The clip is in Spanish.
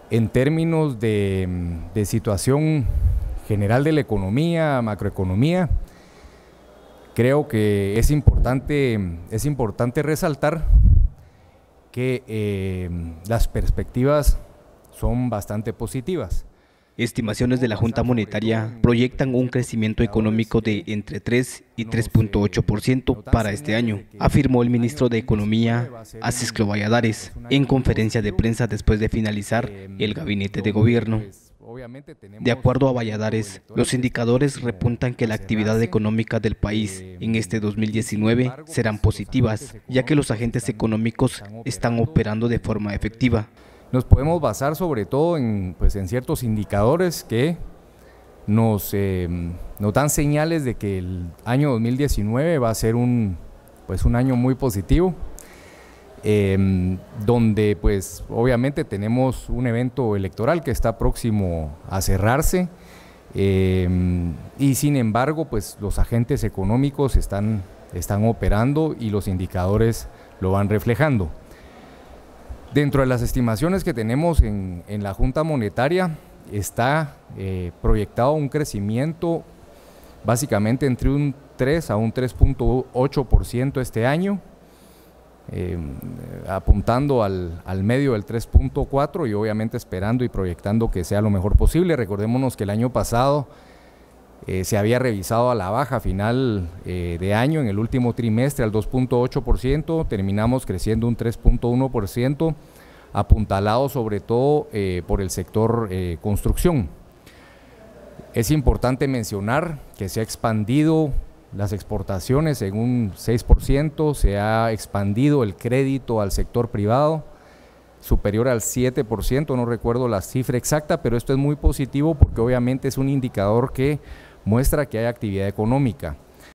En términos de situación general de la economía, macroeconomía, creo que es importante resaltar que las perspectivas son bastante positivas. Estimaciones de la Junta Monetaria proyectan un crecimiento económico de entre 3 y 3.8% para este año, afirmó el ministro de Economía, Acisclo Valladares, en conferencia de prensa después de finalizar el gabinete de gobierno. De acuerdo a Valladares, los indicadores repuntan que la actividad económica del país en este 2019 serán positivas, ya que los agentes económicos están operando de forma efectiva. Nos podemos basar sobre todo en ciertos indicadores que nos dan señales de que el año 2019 va a ser un año muy positivo, donde obviamente tenemos un evento electoral que está próximo a cerrarse, y sin embargo los agentes económicos están operando y los indicadores lo van reflejando. Dentro de las estimaciones que tenemos en la Junta Monetaria está proyectado un crecimiento básicamente entre un 3 a un 3.8% este año, apuntando al medio del 3.4 y obviamente esperando y proyectando que sea lo mejor posible. Recordémonos que el año pasado se había revisado a la baja a final de año, en el último trimestre al 2.8%, terminamos creciendo un 3.1%, apuntalado sobre todo por el sector construcción. Es importante mencionar que se ha expandido las exportaciones en un 6%, se ha expandido el crédito al sector privado, superior al 7%, no recuerdo la cifra exacta, pero esto es muy positivo porque obviamente es un indicador que muestra que hay actividad económica.